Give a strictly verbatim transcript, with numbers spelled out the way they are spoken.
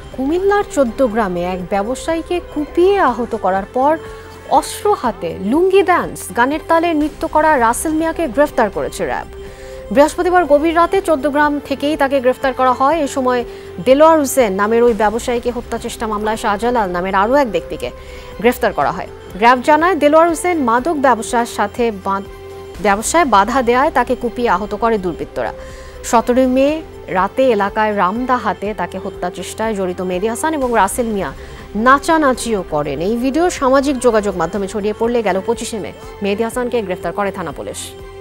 কুমিল্লার চৌদ্দগ্রামে এক ব্যবসায়ীকে কুপিয়ে আহত করার পর অস্ত্র হাতে লুঙ্গি ডান্স গানের তালে নৃত্য করা রাসেল মিয়াকে গ্রেফতার করেছে র্যাব। বৃহস্পতিবার গভীর রাতে চৌদ্দগ্রাম থেকেই তাকে গ্রেফতার করা হয়। এ সময় দেলোয়ার হোসেন নামের ওই ব্যবসায়ীকে হত্যা চেষ্টা মামলায় শাহজালাল নামের আরও এক ব্যক্তিকে গ্রেফতার করা হয়। র্যাব জানায়, দেলোয়ার হোসেন মাদক ব্যবসার সাথে ব্যবসায় বাধা দেওয়ায় তাকে কুপিয়ে আহত করে দুর্বৃত্তরা। সতেরোই মে রাতে এলাকায় রামদাহাতে তাকে হত্যা চেষ্টায় জড়িত মেহেদী হাসান এবং রাসেল মিয়া নাচানাচিও করেন। এই ভিডিও সামাজিক যোগাযোগ মাধ্যমে ছড়িয়ে পড়লে গেল পঁচিশে মে মেহেদী হাসানকে গ্রেফতার করে থানা পুলিশ।